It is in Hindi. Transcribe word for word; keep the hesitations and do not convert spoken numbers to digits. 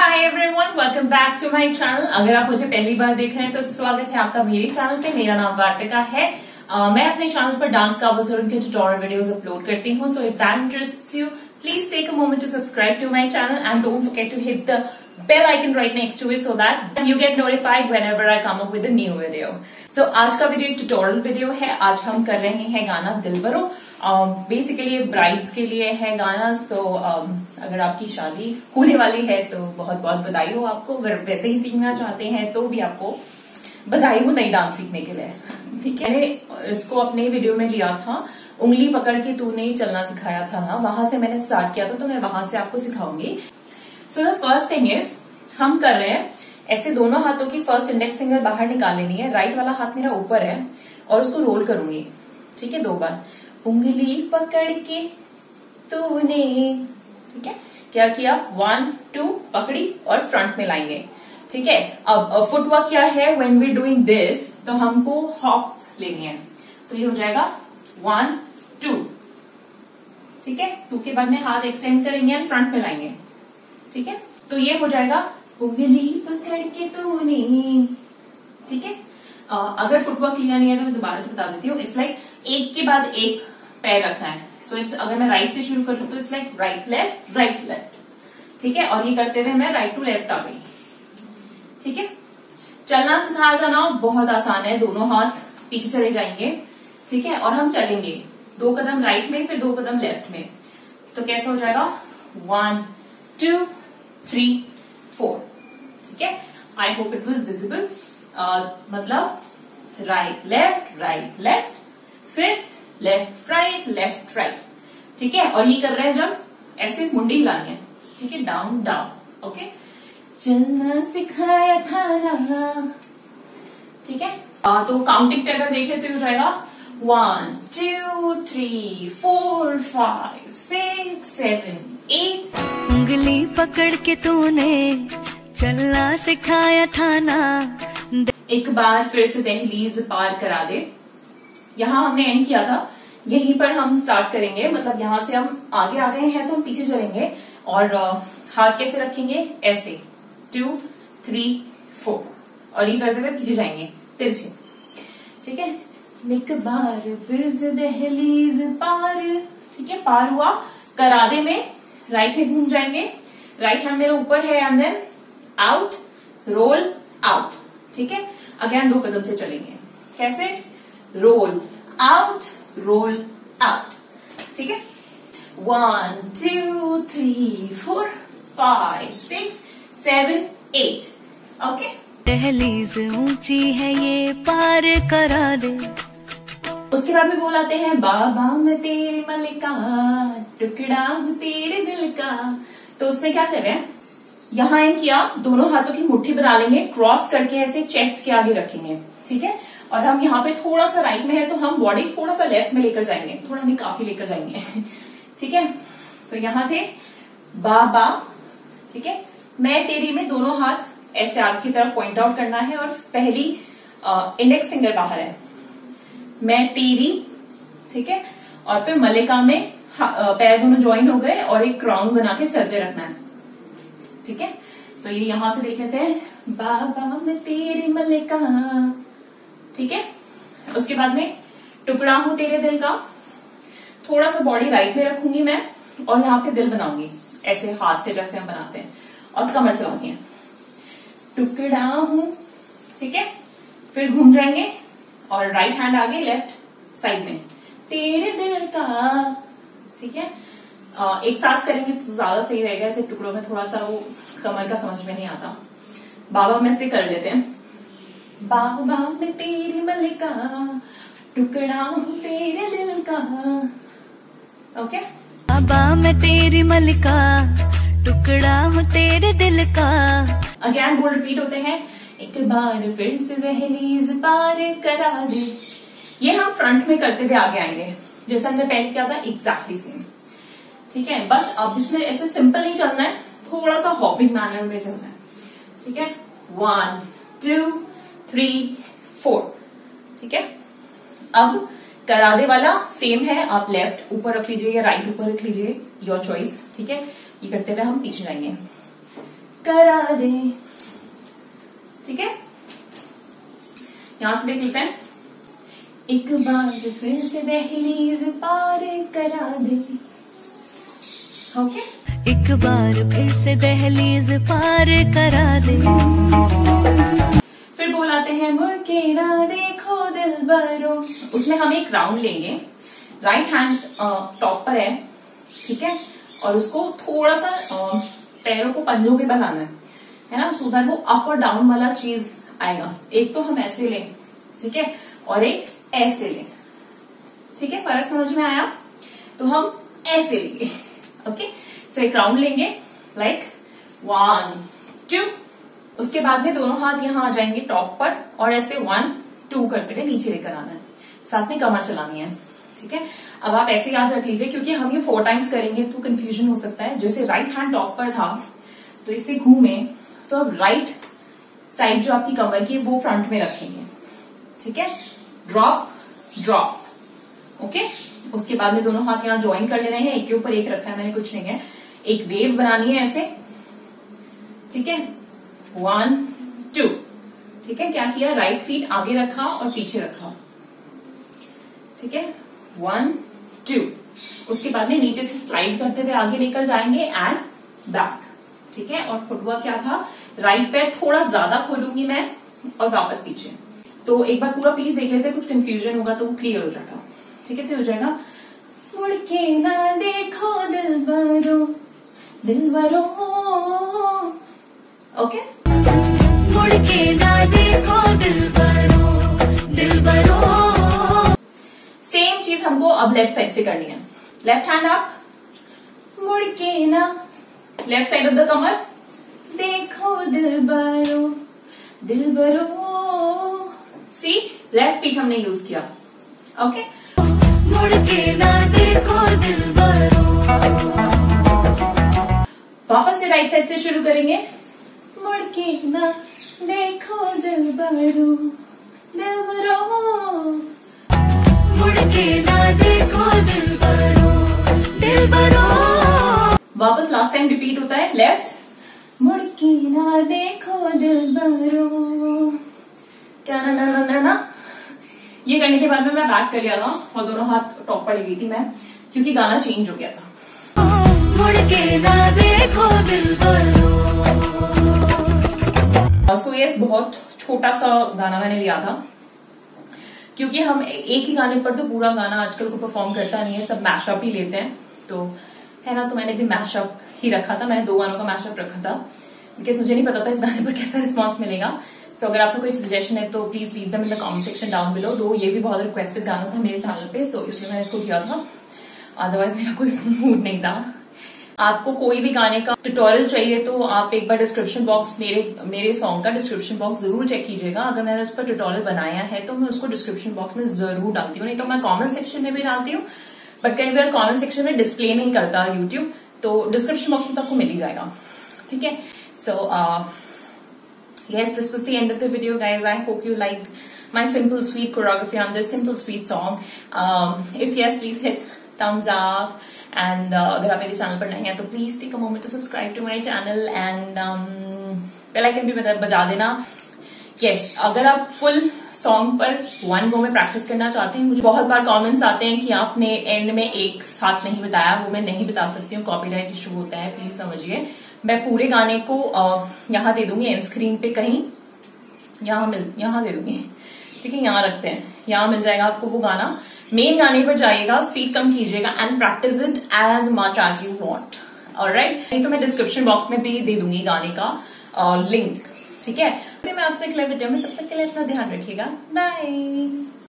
Hi everyone, welcome back to my channel. अगर आप मुझे पहली बार देख रहे हैं तो स्वागत है आपका मेरे चैनल पे। मेरा नाम वार्तिका है। uh, मैं अपने चैनल पर डांस कवर्स और उनके ट्यूटोरियल वीडियोस अपलोड करती हूँ। So if that interests you, please take a moment to subscribe to my channel and don't forget to hit the bell icon right next to it so that you get notified whenever I come up with a new video. So आज का वीडियो एक ट्यूटोरियल वीडियो है। आज हम कर रहे हैं गाना दिलबरो। बेसिकली uh, ब्राइड्स के लिए है गाना। सो so, um, अगर आपकी शादी होने वाली है तो बहुत बहुत बधाई हो आपको। अगर वैसे ही सीखना चाहते हैं तो भी आपको बधाई हो नई डांस सीखने के लिए। ठीक है, मैंने इसको अपने वीडियो में लिया था, उंगली पकड़ के तूने चलना सिखाया था ना, वहां से मैंने स्टार्ट किया था, तो मैं वहां से आपको सिखाऊंगी। So the first thing is, हम कर रहे हैं ऐसे दोनों हाथों की फर्स्ट इंडेक्स फिंगर बाहर निकाल लेनी है। राइट वाला हाथ मेरा ऊपर है और उसको रोल करूंगी। ठीक है, दो बार उंगली पकड़ के तूने। ठीक है, क्या किया, वन टू पकड़ी और फ्रंट में लाएंगे। ठीक है, अब फुटवर्क क्या है, व्हेन वी डूइंग दिस तो हमको हॉप लेनी है। तो ये हो जाएगा वन टू। ठीक है, टू के बाद में हाथ एक्सटेंड करेंगे एंड फ्रंट में लाएंगे। ठीक है, तो ये हो जाएगा उंगली पकड़ के तूने। ठीक है, uh, अगर फुटवर्क लिया नहीं है तो मैं दोबारा से बता देती हूँ। इट्स लाइक एक के बाद एक पैर रखना है। सो so इट्स, अगर मैं राइट से शुरू करूँ तो it's like right left right left. ठीक है, और ये करते हुए मैं राइट टू लेफ्ट आ गई। ठीक है, चलना सिखाया जाना बहुत आसान है। दोनों हाथ पीछे चले जाएंगे। ठीक है, और हम चलेंगे दो कदम राइट में, फिर दो कदम लेफ्ट में। तो कैसे हो जाएगा, वन टू थ्री फोर। ठीक है, I hope it was visible. मतलब राइट लेफ्ट राइट लेफ्ट, फिर लेफ्ट राइट लेफ्ट राइट। ठीक है, और ये कर रहे हैं जब ऐसे मुंडी हिलानी है। ठीक है, डाउन डाउन। ओके, चलना सिखाया था ना। ठीक है, आ, तो काउंटिंग पे अगर देख लेते हो जाएगा one two three four five six seven eight. उंगली पकड़ के तूने चलना सिखाया था ना। एक बार फिर से दहलीज पार करा दे। यहाँ हमने एंड किया था, यहीं पर हम स्टार्ट करेंगे। मतलब यहाँ से हम आगे आ गए हैं तो हम पीछे चलेंगे और हाथ कैसे रखेंगे, ऐसे टू थ्री फोर, और ये करते हुए पीछे जाएंगे तिरछे। ठीक है, एक बार फिर से दहलीज पार। ठीक है, पार हुआ, करादे में राइट में घूम जाएंगे। राइट हैंड मेरे ऊपर है and then out roll out. ठीक है, अगेन दो कदम से चलेंगे। कैसे, रोल आउट रोल आउट। ठीक है, one two three four five six seven eight. Okay, दहलीज ऊंची है ये पार करा दे। उसके बाद में बोल आते हैं, बाबा मैं तेरे मलिका टुकड़ा हूँ तेरे दिल का। तो उसमें क्या कर रहे हैं, यहाँ एंड किया, दोनों हाथों की मुट्ठी बना लेंगे, क्रॉस करके ऐसे चेस्ट के आगे रखेंगे। ठीक है, और हम यहाँ पे थोड़ा सा राइट में है तो हम बॉडी थोड़ा सा लेफ्ट में लेकर जाएंगे, थोड़ा नहीं काफी लेकर जाएंगे। ठीक है, तो यहाँ थे बाबा। ठीक है, मैं तेरी में दोनों हाथ ऐसे आगे की तरफ पॉइंट आउट करना है और पहली इंडेक्स फिंगर बाहर है, मैं तेरी। ठीक है, और फिर मलिका में पैर दोनों ज्वाइन हो गए और एक क्राउन बना के सर पे रखना है। ठीक है, तो ये यहां से देख लेते हैं, बाबा मैं तेरी मलिका। ठीक है, उसके बाद में टुकड़ा हूं तेरे दिल का। थोड़ा सा बॉडी राइट में रखूंगी मैं और यहाँ पे दिल बनाऊंगी ऐसे हाथ से, जैसे हम बनाते हैं, और कमर चलाऊंगी है, टुकड़ा हूं। ठीक है, फिर घूम जाएंगे और राइट हैंड आगे लेफ्ट साइड में, तेरे दिल का। ठीक है, आ, एक साथ करेंगे तो ज्यादा सही रहेगा। ऐसे टुकड़ों में थोड़ा सा वो कमर का समझ में नहीं आता। बाबा में से कर लेते हैं, बाबा मैं तेरी मलिका टुकड़ा हूँ तेरे दिल का। ओके, बाबा मैं तेरी मलिका टुकड़ा हूँ तेरे दिल का। अगेन बोल रिपीट होते हैं, एक बार फिर से दहलीज पार करा दे। ये हम फ्रंट में करते हुए आगे आएंगे, जैसा हमने पहले किया था, एग्जैक्टली सेम। ठीक है, बस अब इसमें ऐसे सिंपल नहीं चलना है, थोड़ा सा हॉपिंग मैनर में चलना है। ठीक है, वन टू थ्री फोर। ठीक है, अब करादे वाला सेम है, आप लेफ्ट ऊपर रख लीजिए या राइट ऊपर रख लीजिए, योर चॉइस। ठीक है, ये करते हुए हम पीछे जाएंगे, करा दे। ठीक है, यहां से देख लेते हैं। एक बार फिर से दहलीज पार करा दे। ओके, एक बार फिर से दहलीज पार करा दे। फिर बोलाते हैं मुड़ के ना देखो दिलबरो। उसमें हम एक राउंड लेंगे, राइट हैंड टॉप पर है, ठीक है, और उसको थोड़ा सा आ, पैरों को पंजों के बल आना है, है ना, सो दैट वो अप और डाउन वाला चीज आएगा। एक तो हम ऐसे लें, ठीक है, और एक ऐसे लें। ठीक है, फर्क समझ में आया? तो हम ऐसे लेंगे। ओके, सो एक राउंड लेंगे, लाइक वन टू, उसके बाद में दोनों हाथ यहां आ जाएंगे टॉप पर, और ऐसे वन टू करते हुए नीचे लेकर आना है, साथ में कमर चलानी है। ठीक है, अब आप ऐसे याद रख लीजिए, क्योंकि हम ये फोर टाइम्स करेंगे तो कंफ्यूजन हो सकता है। जैसे राइट हैंड टॉप पर था तो इसे घूमे, तो अब राइट साइड जो आपकी कमर की वो फ्रंट में रखेंगे। ठीक है, ड्रॉप ड्रॉप। ओके, उसके बाद में दोनों हाथ यहां ज्वाइन कर लेने हैं, एक के ऊपर एक रखा है मैंने, कुछ नहीं है। एक वेव बनानी है ऐसे, ठीक है, वन टू। ठीक है, क्या किया, राइट फीट आगे रखा और पीछे रखा। ठीक है, वन टू। उसके बाद में नीचे से स्लाइड करते हुए आगे लेकर जाएंगे एंड बैक। ठीक है, और फुटवर्क क्या था, राइट पैर थोड़ा ज्यादा खोलूंगी मैं और वापस पीछे। तो एक बार पूरा पीस देख लेते हैं, कुछ कंफ्यूजन होगा तो वो क्लियर हो जाएगा। ठीक है, तो हो जाएगा मुड़ के ना देखो दिलबरो दिलबरो। ओके, मुड़ के ना देखो दिलबरो दिलबरो। सेम चीज हमको अब लेफ्ट साइड से करनी है। लेफ्ट हैंड अप, मुड़ के ना, left side of the kamar, देखो दिलबरो दिलबरो। सी, लेफ्ट फीट हमने यूज किया। ओके, मुड़ के ना देखो दिलबरो। वापस से राइट साइड से शुरू करेंगे, मुड़ के ना देखो दिलबरो दिलबरो। मुड़ के ना देखो दिलबरो दिलबरो। वापस लास्ट टाइम रिपीट होता है, लेफ्ट, मुड़ के ना देखो दिलबरो ना ना ना ना। ये करने के बाद में मैं बैक कर लिया था और दोनों हाथ टॉप पर लगी थी मैं, क्योंकि गाना चेंज हो गया था। मुड़ के ना देखो दिलबरो। सो ये बहुत छोटा सा गाना मैंने लिया था, क्योंकि हम एक ही गाने पर तो पूरा गाना आजकल को परफॉर्म करता नहीं है, सब मैशअप ही लेते हैं, तो है ना। तो मैंने भी मैशअप ही रखा था, मैंने दो गानों का मैशअप रखा था, बिकॉज मुझे नहीं पता था इस गाने पर कैसा रिस्पॉन्स मिलेगा। सो so, अगर आपको कोई सजेशन है तो please leave them in the comment section down below. दो ये भी बहुत रिक्वेस्टेड गाना था मेरे चैनल पे, सो so इसलिए मैंने इसको किया था, अदरवाइज मेरा कोई मूड नहीं था। आपको कोई भी गाने का ट्यूटोरियल चाहिए तो आप एक बार डिस्क्रिप्शन बॉक्स, मेरे मेरे सॉन्ग का डिस्क्रिप्शन बॉक्स जरूर चेक कीजिएगा। अगर मैंने उस पर ट्यूटोरियल बनाया है तो मैं उसको डिस्क्रिप्शन बॉक्स में जरूर डालती हूँ, नहीं तो मैं कमेंट सेक्शन में भी डालती हूँ, बट कई बार कमेंट सेक्शन में डिस्प्ले नहीं करता यूट्यूब, तो डिस्क्रिप्शन बॉक्स में तो आपको मिल ही जाएगा। ठीक है, सो yes, this was the end of the video, guys. I hope you liked my simple sweet choreography on this simple sweet song. Um, if yes, please hit thumbs up, and uh, अगर आप मेरे चैनल पर नहीं हैं तो please take a moment to subscribe to my channel and bell icon भी बजा देना। yes, अगर आप फुल सॉन्ग पर वन गो में प्रैक्टिस करना चाहते हैं, मुझे बहुत बार कमेंट्स आते हैं कि आपने एंड में एक साथ नहीं बताया, वो मैं नहीं बता सकती हूँ, कॉपीराइट इशू होता है, प्लीज समझिए। मैं पूरे गाने को यहाँ दे दूंगी एंड स्क्रीन पे, कहीं यहाँ मिल यहाँ दे दूंगी, ठीक है, यहाँ रखते हैं, यहाँ मिल जाएगा आपको वो गाना। मेन गाने पर जाइएगा, स्पीड कम कीजिएगा and practice it as much as you want. Alright, नहीं तो मैं डिस्क्रिप्शन बॉक्स में भी दे दूंगी गाने का लिंक। ठीक है, तो मैं आपसे अगले वीडियो में, तब तक के लिए अपना ध्यान रखिएगा, बाय।